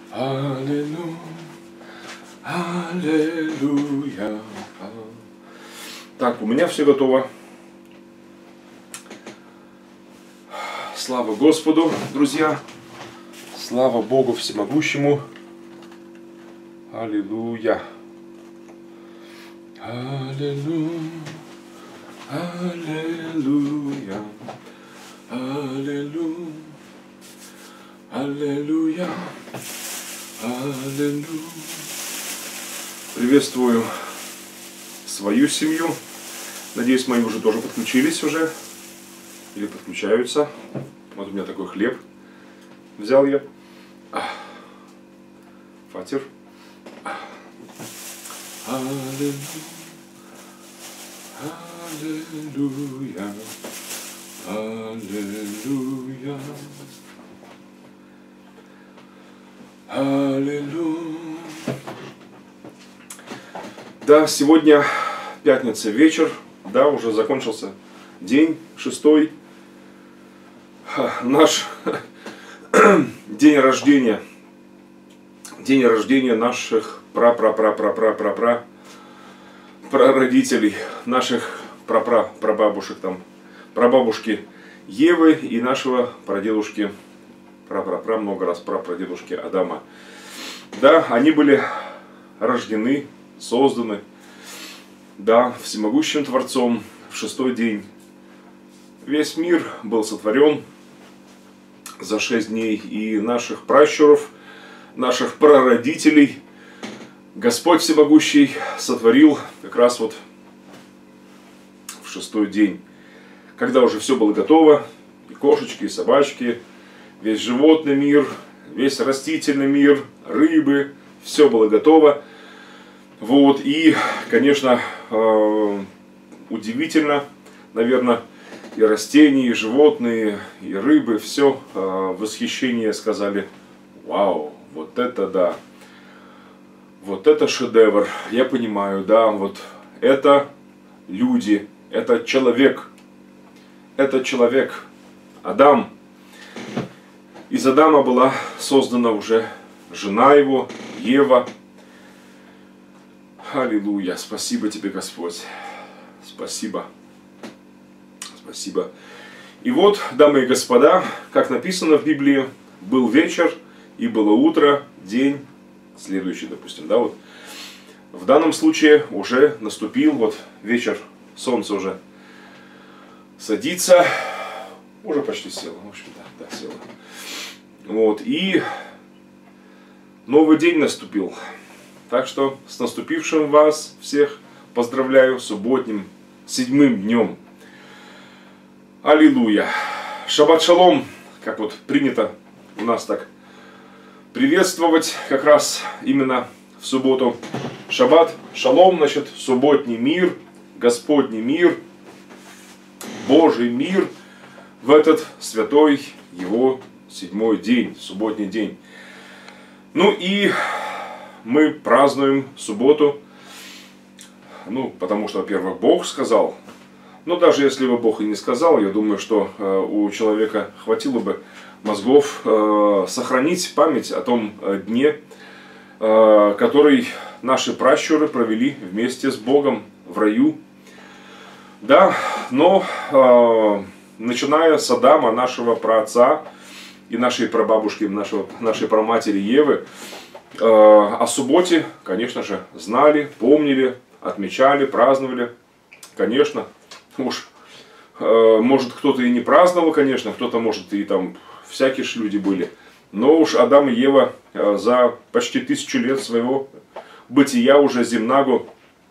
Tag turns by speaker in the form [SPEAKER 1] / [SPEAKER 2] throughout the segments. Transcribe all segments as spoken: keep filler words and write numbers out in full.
[SPEAKER 1] Аллилуйя, аллилуйя. Так, у меня все готово. Слава Господу, друзья. Слава Богу Всемогущему. Аллилуйя. Аллилуйя. Аллилуйя. Аллилуйя. Аллилуйя. Аллилуйя. Приветствую свою семью. Надеюсь, мои уже тоже подключились уже. Или подключаются. Вот у меня такой хлеб. Взял я. Фатер. Аллилуйя. Аллилуйя. Аллилуйя. Аллилуйя. Да, сегодня пятница, вечер. Да, уже закончился день шестой. Наш день рождения. День рождения наших пра-пра-пра-пра-пра-пра-пра прародителей, наших пра-пра-прабабушек там, прабабушки Евы и нашего прадедушки, пра-пра-пра, много раз прапрадедушки Адама. Да, они были рождены, созданы, да, всемогущим Творцом в шестой день. Весь мир был сотворен за шесть дней, и наших пращуров, наших прародителей Господь Всемогущий сотворил как раз вот в шестой день, когда уже все было готово, и кошечки, и собачки, весь животный мир, весь растительный мир, рыбы, все было готово. Вот, и, конечно, удивительно, наверное, и растения, и животные, и рыбы, все в восхищении сказали: вау, вот это да, вот это шедевр, я понимаю, да, вот это люди, это человек, это человек, Адам. Из Адама была создана уже жена его, Ева. Аллилуйя, спасибо тебе, Господь, спасибо. Спасибо. И вот, дамы и господа, как написано в Библии, был вечер и было утро, день следующий, допустим, да, вот. В данном случае уже наступил вот вечер, солнце уже садится, уже почти село, в общем, да, да, село. Вот, и новый день наступил. Так что с наступившим вас всех поздравляю, субботним, седьмым днем. Аллилуйя! Шаббат шалом, как вот принято у нас так приветствовать как раз именно в субботу. Шаббат шалом, значит, субботний мир, Господний мир, Божий мир в этот святой его седьмой день, субботний день. Ну и мы празднуем субботу, ну, потому что, во-первых, Бог сказал. Но даже если бы Бог и не сказал, я думаю, что э, у человека хватило бы мозгов э, сохранить память о том э, дне, э, который наши пращуры провели вместе с Богом в раю. Да, но э, начиная с Адама, нашего праотца, и нашей прабабушки, нашего, нашей праматери Евы, э, о субботе, конечно же, знали, помнили, отмечали, праздновали, конечно. Уж, э, может, кто-то и не праздновал, конечно, кто-то, может, и там всякие ж люди были. Но уж Адам и Ева э, за почти тысячу лет своего бытия уже земнаго,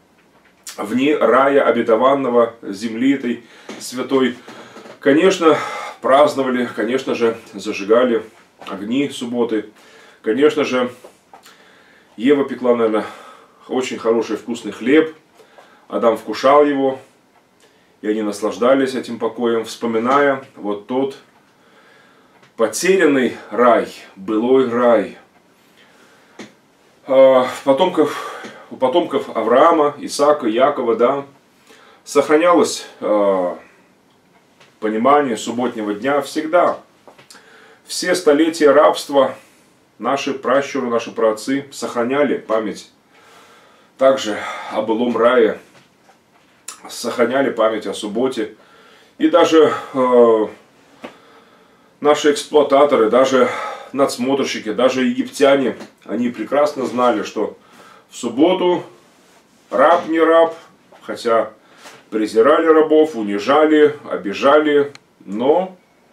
[SPEAKER 1] вне рая обетованного, земли этой святой, конечно, праздновали, конечно же, зажигали огни субботы. Конечно же, Ева пекла, наверное, очень хороший вкусный хлеб. Адам вкушал его. И они наслаждались этим покоем, вспоминая вот тот потерянный рай, былой рай. Потомков, у потомков Авраама, Исаака, Якова, да, сохранялось э, понимание субботнего дня всегда. Все столетия рабства наши пращуры, наши праотцы сохраняли память также о былом рае, сохраняли память о субботе. И даже э, наши эксплуататоры, даже надсмотрщики, даже египтяне, они прекрасно знали, что в субботу раб не раб, хотя презирали рабов, унижали, обижали, но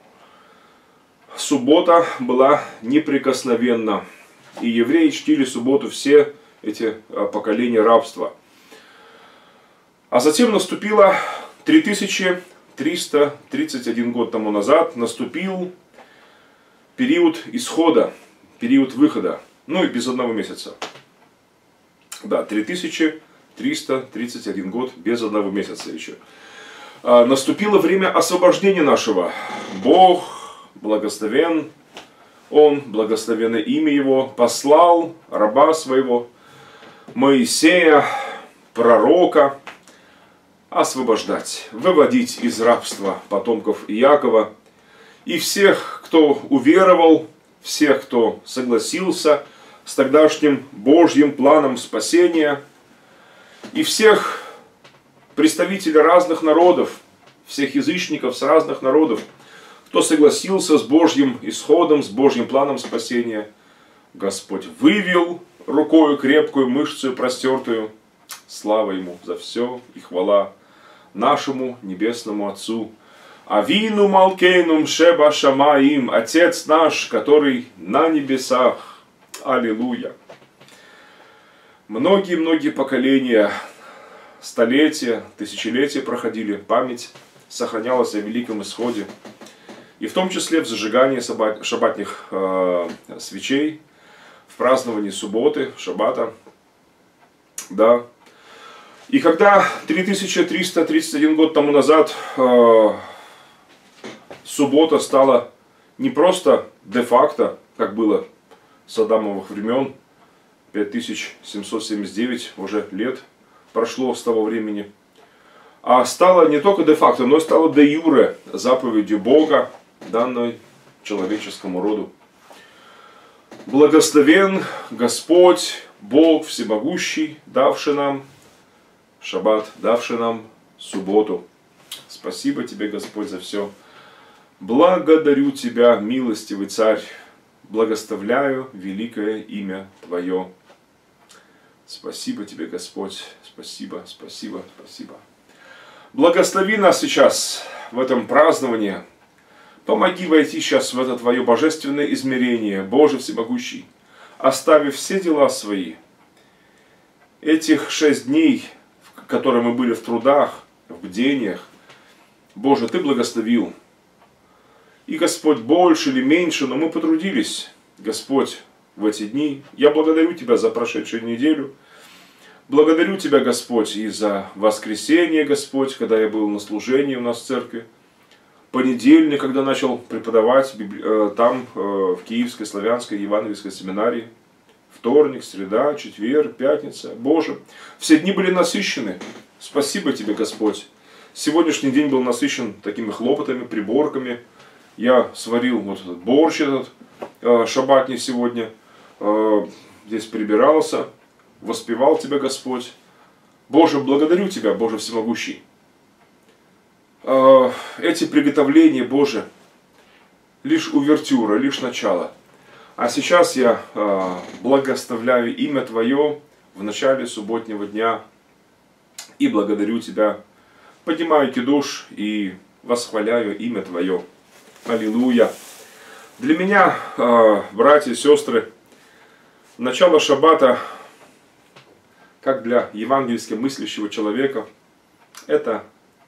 [SPEAKER 1] суббота была неприкосновенна. И евреи чтили субботу все эти поколения рабства. А затем наступило три тысячи триста тридцать один год тому назад, наступил период исхода, период выхода. Ну и без одного месяца. Да, три тысячи триста тридцать один год без одного месяца еще. А, наступило время освобождения нашего. Бог благословен, Он, благословенное имя Его, послал раба своего, Моисея, пророка, освобождать, выводить из рабства потомков Иакова. И всех, кто уверовал, всех, кто согласился с тогдашним Божьим планом спасения, и всех представителей разных народов, всех язычников с разных народов, кто согласился с Божьим исходом, с Божьим планом спасения, Господь вывел рукою крепкую, мышцу простертую. Слава Ему за все и хвала нашему Небесному Отцу. Авину Малкейнум Шеба Шамаим, Отец наш, который на небесах. Аллилуйя. Многие-многие поколения, столетия, тысячелетия проходили, память сохранялась о великом исходе. И в том числе в зажигании шаббатных э, свечей, в праздновании субботы, шаббата. Да. И когда три тысячи триста тридцать один год тому назад э, суббота стала не просто де-факто, как было с Адамовых времен, пять тысяч семьсот семьдесят девять уже лет прошло с того времени, а стала не только де-факто, но и стала де-юре заповедью Бога, данной человеческому роду. Благословен Господь, Бог всемогущий, давший нам шаббат, давший нам субботу. Спасибо Тебе, Господь, за все. Благодарю Тебя, милостивый Царь, благословляю великое имя Твое. Спасибо Тебе, Господь, спасибо, спасибо, спасибо. Благослови нас сейчас в этом праздновании. Помоги войти сейчас в это Твое божественное измерение, Боже всемогущий, оставив все дела свои. Этих шесть дней, в которые мы были в трудах, в бдениях, Боже, Ты благословил. И, Господь, больше или меньше, но мы потрудились, Господь, в эти дни. Я благодарю Тебя за прошедшую неделю. Благодарю Тебя, Господь, и за воскресенье, Господь, когда я был на служении у нас в церкви. Понедельник, когда начал преподавать там, в Киевской Славянской Евангельской семинарии. Вторник, среда, четверг, пятница. Боже, все дни были насыщены. Спасибо Тебе, Господь. Сегодняшний день был насыщен такими хлопотами, приборками. Я сварил вот этот борщ этот, шаббатний сегодня. Здесь прибирался, воспевал Тебя, Господь. Боже, благодарю Тебя, Боже всемогущий. Эти приготовления, Боже, лишь увертюра, лишь начало. А сейчас я благословляю имя Твое в начале субботнего дня и благодарю Тебя, поднимаю кидуш и восхваляю имя Твое. Аллилуйя. Для меня, братья и сестры, начало шаббата, как для евангельски мыслящего человека, это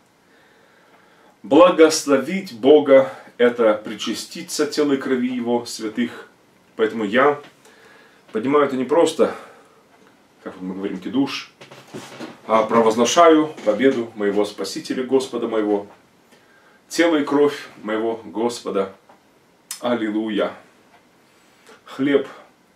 [SPEAKER 1] благословить Бога, это причаститься тела и крови Его святых. Поэтому я поднимаю это не просто, как мы говорим, кидуш, а провозглашаю победу моего Спасителя, Господа моего, тело и кровь моего Господа. Аллилуйя. Хлеб.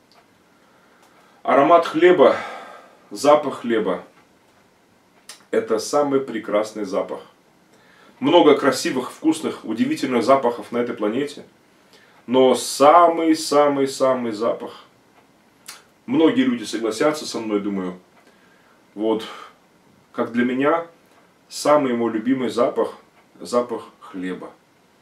[SPEAKER 1] Аромат хлеба, запах хлеба – это самый прекрасный запах. Много красивых, вкусных, удивительных запахов на этой планете. но самый-самый-самый запах. Многие люди согласятся со мной, думаю, вот, как для меня, самый мой любимый запах, запах хлеба.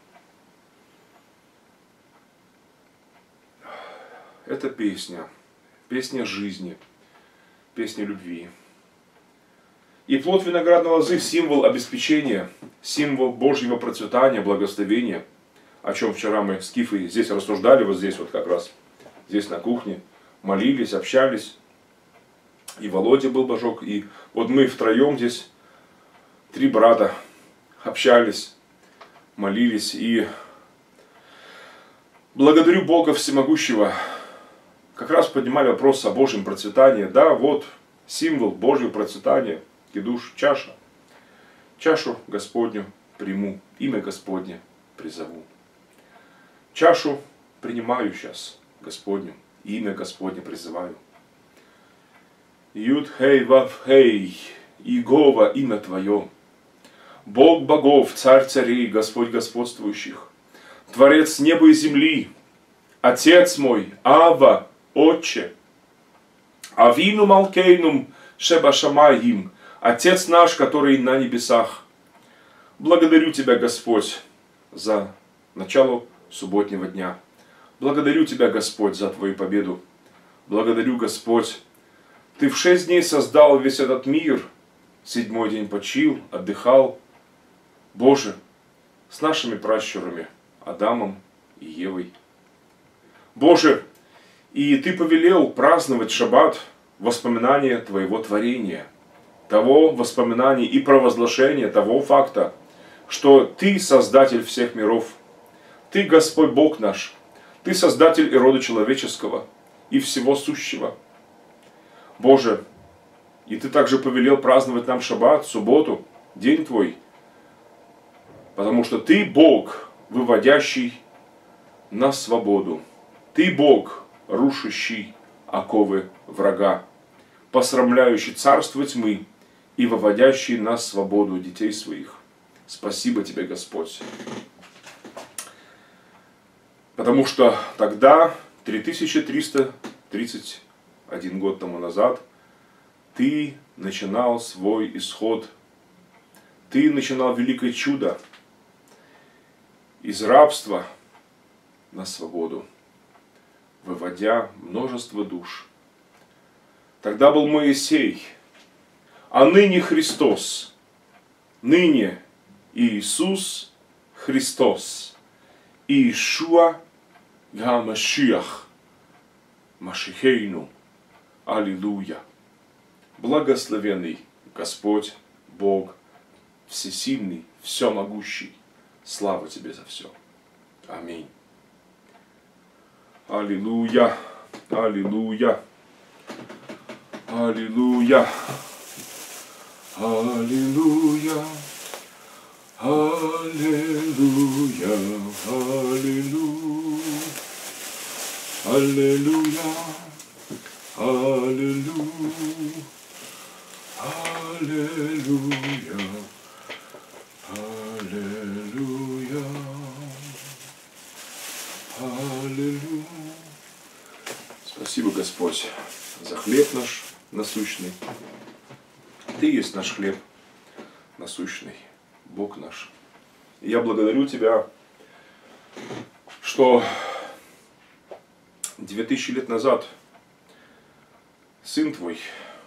[SPEAKER 1] Это песня, песня жизни, песня любви. И плод виноградной лозы – символ обеспечения, символ Божьего процветания, благословения, о чем вчера мы с Кифой здесь рассуждали, вот здесь вот как раз, здесь на кухне, молились, общались. И Володя был божок, и вот мы втроем здесь, три брата, общались, молились. И благодарю Бога Всемогущего, как раз поднимали вопрос о Божьем процветании. Да, вот символ Божьего процветания, кидуш, чаша. Чашу Господню приму, имя Господне призову. Чашу принимаю сейчас Господню, имя Господне призываю. Юд, хей, вав, хей, Иегова, имя Твое. Бог богов, царь царей, Господь господствующих, Творец неба и земли, Отец мой, Ава, Отче, Авину Малкейнум, Шеба Шамаим, Отец наш, который на небесах. Благодарю Тебя, Господь, за начало субботнего дня. Благодарю Тебя, Господь, за Твою победу. Благодарю, Господь, Ты в шесть дней создал весь этот мир, седьмой день почил, отдыхал. Боже, с нашими пращурами, Адамом и Евой. Боже, и Ты повелел праздновать шаббат, воспоминание Твоего творения, того воспоминания и провозглашения того факта, что Ты Создатель всех миров, Ты Господь Бог наш, Ты Создатель и рода человеческого, и всего сущего. Боже, и Ты также повелел праздновать нам шаббат, субботу, день Твой, потому что Ты Бог, выводящий на свободу. Ты Бог, рушащий оковы врага, посрамляющий царство тьмы и выводящий на свободу детей своих. Спасибо Тебе, Господь. Потому что тогда, три тысячи триста тридцать один год тому назад, Ты начинал свой исход. Ты начинал великое чудо из рабства на свободу, выводя множество душ. Тогда был Моисей, а ныне Христос, ныне Иисус Христос, Иешуа Гамашиах, Машихейну, Аллилуйя. Благословенный Господь, Бог, всесильный, всемогущий. Слава Тебе за все. Аминь. Аллилуйя, аллилуйя, аллилуйя, аллилуйя, аллилуйя, аллилуйя, аллилуйя, аллилуйя, аллилуйя, аллилуйя, аллилуйя. Спасибо, Господь, за хлеб наш насущный. Ты есть наш хлеб насущный, Бог наш. И я благодарю Тебя, что две тысячи лет назад Сын Твой,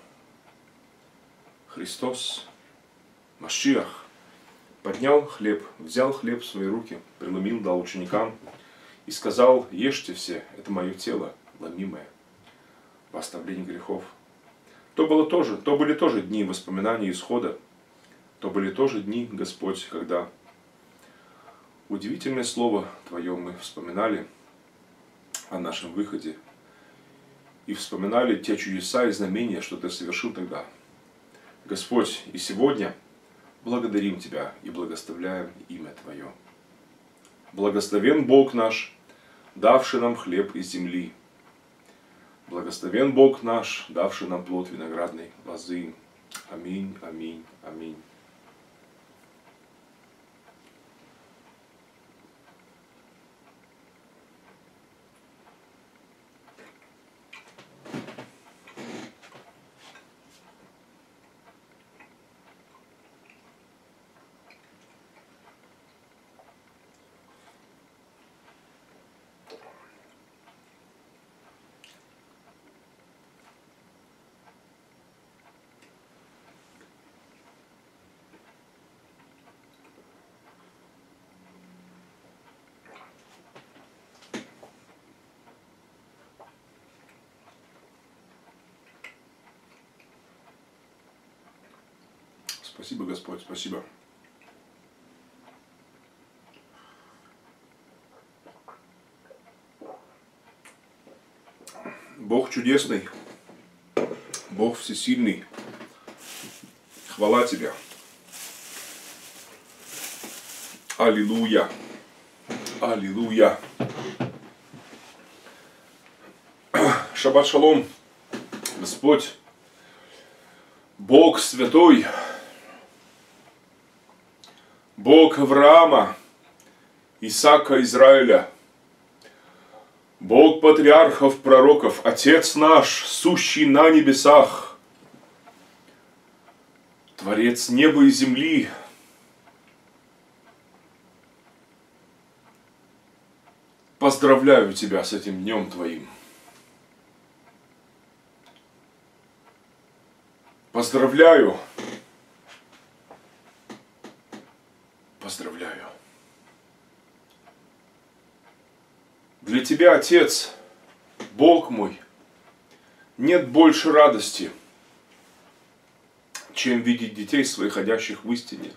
[SPEAKER 1] Христос, Машиах, поднял хлеб, взял хлеб в свои руки, преломил, дал ученикам и сказал: ешьте все, это мое тело, ломимое, во оставлении грехов. То, было тоже, то были тоже дни воспоминаний исхода, то были тоже дни, Господь, когда удивительное слово Твое мы вспоминали о нашем выходе и вспоминали те чудеса и знамения, что Ты совершил тогда. Господь, и сегодня благодарим Тебя и благословляем имя Твое. Благословен Бог наш, давший нам хлеб из земли. Благословен Бог наш, давший нам плод виноградной лозы. Аминь, аминь, аминь. Спасибо, Господь, спасибо. Бог чудесный, Бог всесильный. Хвала Тебе. Аллилуйя. Аллилуйя. Шаббат шалом. Господь, Бог святой, Бог Авраама, Исаака, Израиля, Бог патриархов, пророков, Отец наш, сущий на небесах, Творец неба и земли, поздравляю Тебя с этим днем Твоим. Поздравляю. Поздравляю. Для Тебя, Отец, Бог мой, нет больше радости, чем видеть детей своих, ходящих в истине.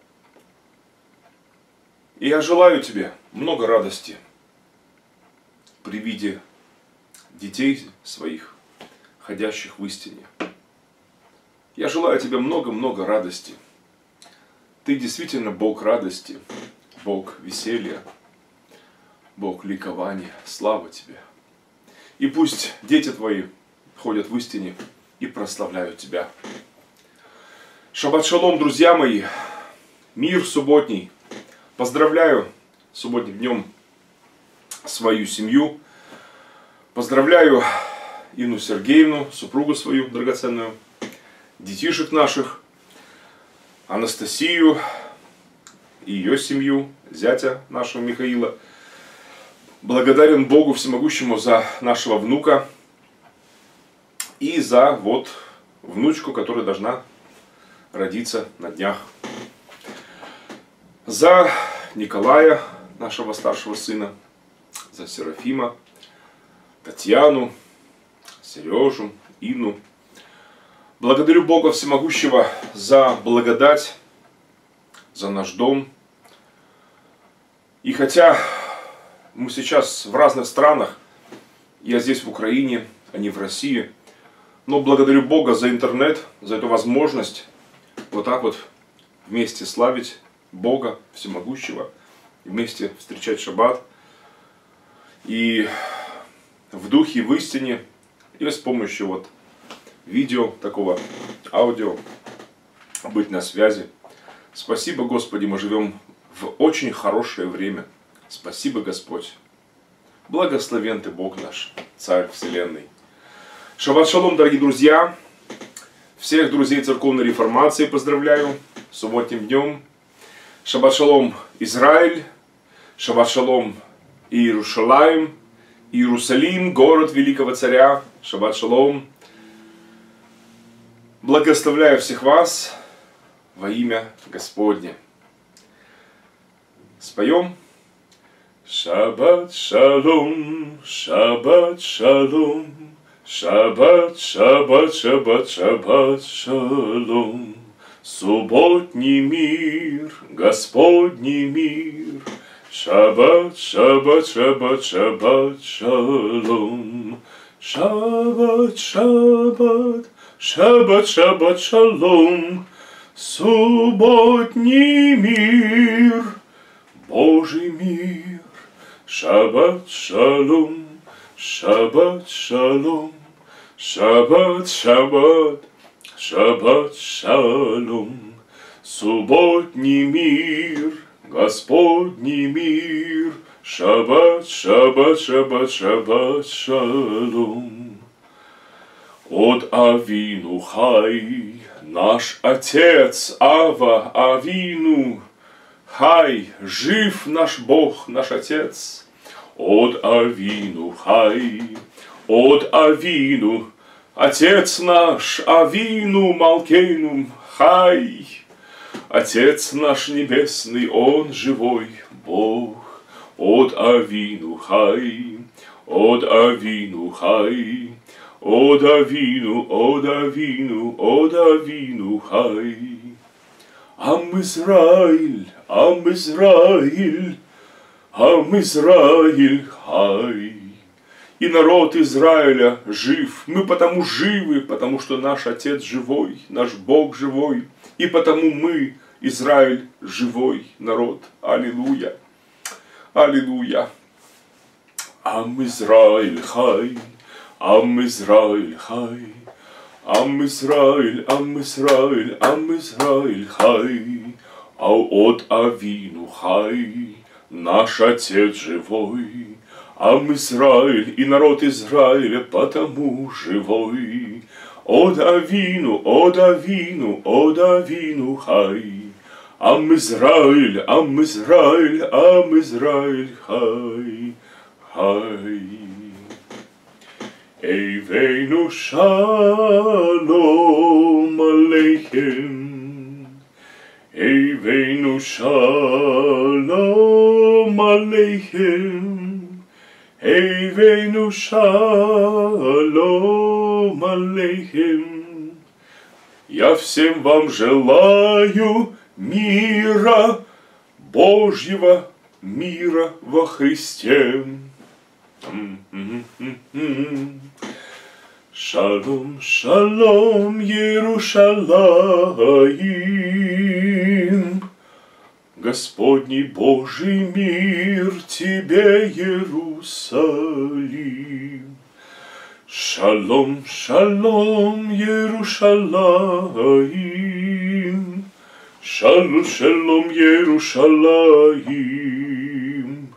[SPEAKER 1] И я желаю Тебе много радости при виде детей своих, ходящих в истине. Я желаю Тебе много-много радости. Ты действительно Бог радости, Бог веселья, Бог ликования. Слава Тебе. И пусть дети Твои ходят в истине и прославляют Тебя. Шаббат шалом, друзья мои. Мир субботний. Поздравляю субботним днем свою семью. Поздравляю Инну Сергеевну, супругу свою драгоценную, детишек наших, Анастасию и ее семью, зятя нашего Михаила. Благодарен Богу Всемогущему за нашего внука и за вот внучку, которая должна родиться на днях. За Николая, нашего старшего сына, за Серафима, Татьяну, Сережу, Инну. Благодарю Бога Всемогущего за благодать, за наш дом. И хотя мы сейчас в разных странах, я здесь в Украине, а не в России, но благодарю Бога за интернет, за эту возможность вот так вот вместе славить Бога Всемогущего, вместе встречать шаббат. И в духе, в истине, и с помощью вот видео, такого аудио, быть на связи. Спасибо, Господи, мы живем в очень хорошее время. Спасибо, Господь. Благословен Ты, Бог наш, Царь Вселенной. Шаббат шалом, дорогие друзья. Всех друзей Церковной Реформации поздравляю с субботним днем. Шаббат шалом, Израиль. Шаббат шалом, Иерушалаим. Иерусалим, город великого царя. Шаббат шалом. Благословляю всех вас во имя Господне. Споем. Шаббат шалом, шаббат шалом, шаббат, шаббат, шаббат, шаббат шалом. Субботний мир, Господний мир. Шаббат, шаббат, шаббат, шаббат шалом. Шаббат, шаббат. Шаббат, шаббат, шалом, субботний мир, Божий мир. Шаббат, шалом, шаббат, шалом, шаббат, шаббат, шаббат, шалом, субботний мир, Господний мир. Шаббат, шаббат, шаббат, шаббат, шалом. От Авину хай, наш Отец Ава Авину, хай, жив наш Бог, наш Отец. От Авину хай, от Авину, Отец наш Авину Малкейнум, хай. Отец наш Небесный, Он живой Бог. От Авину хай, от Авину хай. О Давину, о Давину, о Давину, хай. Ам Израиль, Ам Израиль, Ам Израиль, хай. И народ Израиля жив. Мы потому живы, потому что наш Отец живой, наш Бог живой. И потому мы, Израиль, живой народ. Аллилуйя. Аллилуйя. Ам Израиль, хай. Ам Израиль, хай. Ам Израиль, Ам Израиль, Ам Израиль, хай. А от Авину, хай. Наш Отец живой. Ам Израиль и народ Израиля потому живой. О Давину, о Давину, о Давину, хай. Ам Израиль, Ам Израиль, Ам Израиль, хай, хай. Эйвейну шалом алейхем. Эйвейну шалом алейхем. Эйвейну шалом алейхем. Я всем вам желаю мира, Божьего мира во Христе. Шалом, шалом, Иерушалаим. Господний Божий мир тебе, Иерусалим. Шалом, шалом, Иерушалаим. Шалом, шалом, Иерушалаим.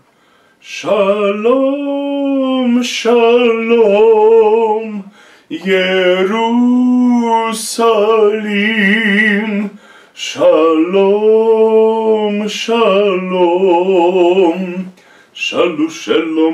[SPEAKER 1] Шалом, шалом, Иерусалим. Шалом, шалом, шалу, шалом,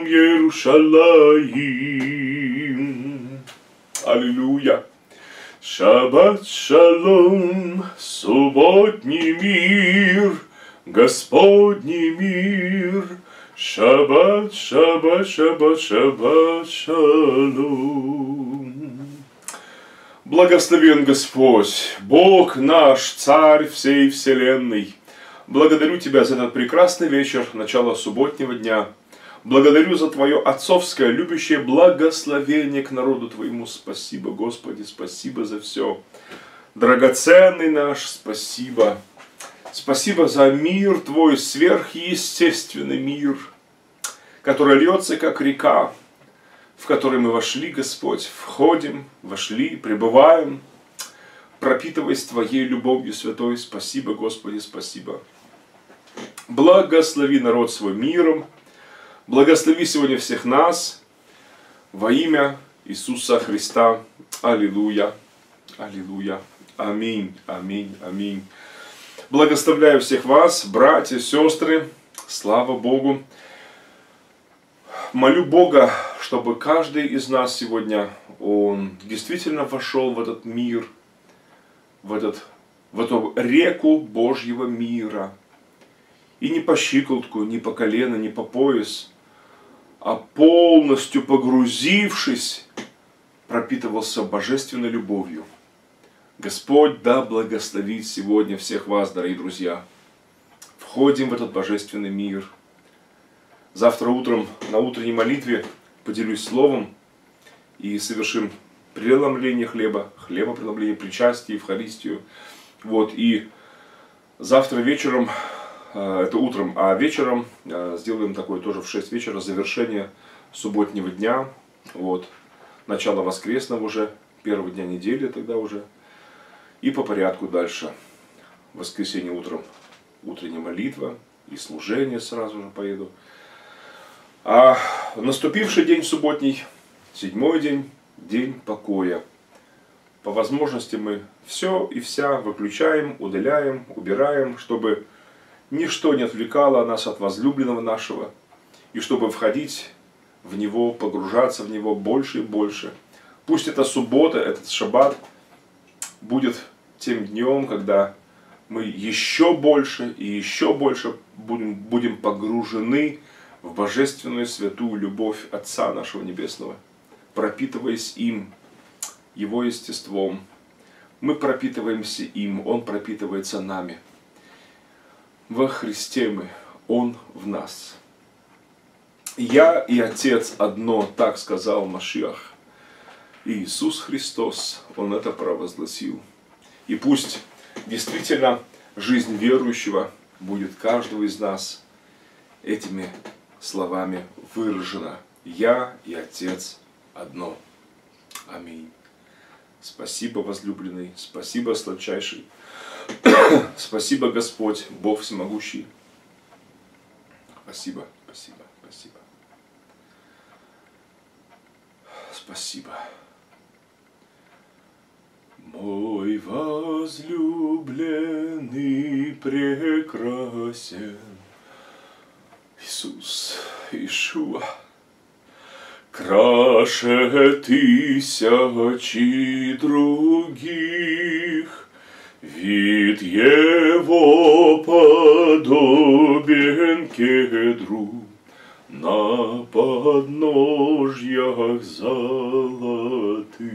[SPEAKER 1] Иерушалаим. Аллилуйя. Шаббат шалом, субботний мир, Господний мир. Шаббат, шаббат, шаббат, шаббат, шалом. Благословен Господь, Бог наш, Царь всей вселенной. Благодарю Тебя за этот прекрасный вечер, начало субботнего дня. Благодарю за Твое отцовское, любящее благословение к народу Твоему. Спасибо, Господи, спасибо за все. Драгоценный наш, спасибо. Спасибо за мир Твой, сверхъестественный мир, который льется, как река, в который мы вошли, Господь, входим, вошли, пребываем, пропитываясь Твоей любовью святой. Спасибо, Господи, спасибо. Благослови народ свой миром, благослови сегодня всех нас во имя Иисуса Христа. Аллилуйя, аллилуйя, аминь, аминь, аминь. Благословляю всех вас, братья, сестры, слава Богу. Молю Бога, чтобы каждый из нас сегодня, он действительно вошел в этот мир, в, этот, в эту реку Божьего мира. И не по щиколотку, не по колено, не по пояс, а полностью погрузившись, пропитывался божественной любовью. Господь да благословит сегодня всех вас, дорогие друзья. Входим в этот божественный мир. Завтра утром на утренней молитве поделюсь словом и совершим преломление хлеба, хлебопреломление, причастие, Евхаристию. Вот, и завтра вечером, это утром, а вечером сделаем такое тоже в шесть вечера завершение субботнего дня. Вот, начало воскресного уже, первого дня недели тогда уже. И по порядку дальше. В воскресенье утром утренняя молитва и служение сразу же поеду. А наступивший день субботний, седьмой день, день покоя. По возможности мы все и вся выключаем, удаляем, убираем, чтобы ничто не отвлекало нас от возлюбленного нашего. И чтобы входить в него, погружаться в него больше и больше. Пусть эта суббота, этот шаббат будет тем днем, когда мы еще больше и еще больше будем, будем погружены в божественную святую любовь Отца нашего Небесного, пропитываясь им, Его естеством. Мы пропитываемся им, Он пропитывается нами. Во Христе мы, Он в нас. Я и Отец одно, так сказал Машиах. И Иисус Христос, Он это провозгласил. И пусть действительно жизнь верующего будет каждого из нас этими словами выражена. Я и Отец одно. Аминь. Спасибо, возлюбленный, спасибо, сладчайший. Спасибо, Господь, Бог всемогущий. Спасибо, спасибо, спасибо. Спасибо. Мой возлюбленный прекрасен, Иисус, Иешуа, краше тысячи других. Вид его подобен кедру на подножьях золотых.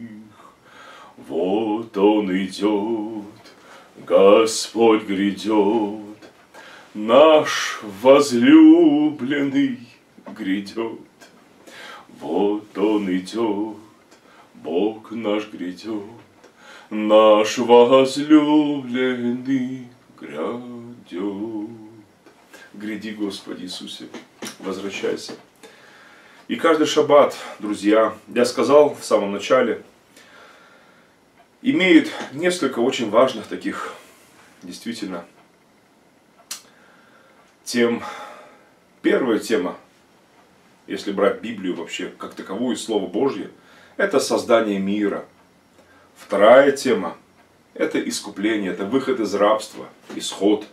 [SPEAKER 1] Вот он идет, Господь грядет, наш возлюбленный грядет. Вот он идет, Бог наш грядет. Наш возлюбленный грядет. Гряди, Господи Иисусе, возвращайся. И каждый шаббат, друзья, я сказал в самом начале, имеет несколько очень важных таких, действительно, тем. Первая тема, если брать Библию вообще как таковую, Слово Божье, это создание мира. Вторая тема – это искупление, это выход из рабства, исход.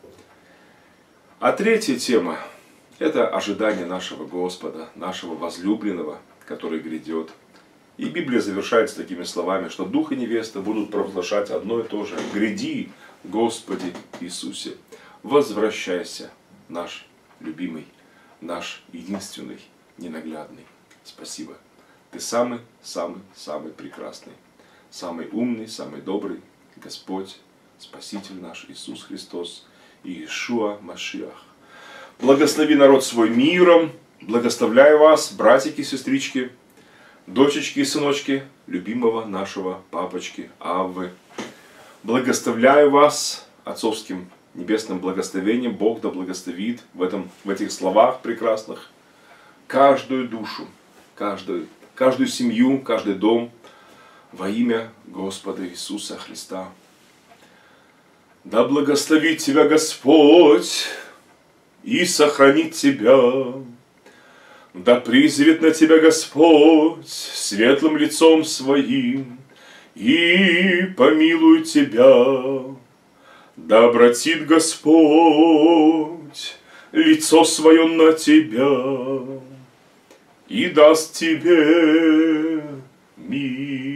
[SPEAKER 1] А третья тема – это ожидание нашего Господа, нашего возлюбленного, который грядет. И Библия завершается такими словами, что Дух и невеста будут провозглашать одно и то же. «Гряди, Господи Иисусе, возвращайся, наш любимый, наш единственный, ненаглядный». Спасибо. Ты самый-самый-самый прекрасный. Самый умный, самый добрый Господь, Спаситель наш Иисус Христос и Иешуа Машиах. Благослови народ свой миром, благословляю вас, братики и сестрички, дочечки и сыночки любимого нашего папочки Аввы. Благословляю вас отцовским небесным благословением. Бог да благословит в, этом, в этих словах прекрасных каждую душу, каждую, каждую семью, каждый дом, во имя Господа Иисуса Христа. Да благословит тебя Господь и сохранит тебя. Да призрит на тебя Господь светлым лицом своим и помилует тебя. Да обратит Господь лицо свое на тебя и даст тебе мир.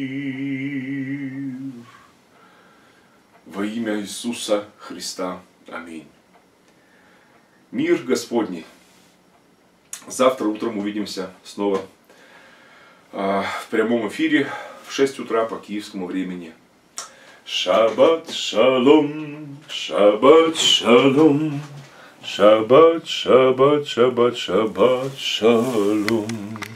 [SPEAKER 1] Во имя Иисуса Христа. Аминь. Мир Господний. Завтра утром увидимся снова э, в прямом эфире в шесть утра по киевскому времени. Шаббат шалом, шаббат шалом, шаббат, шаббат, шаббат, шаббат шалом.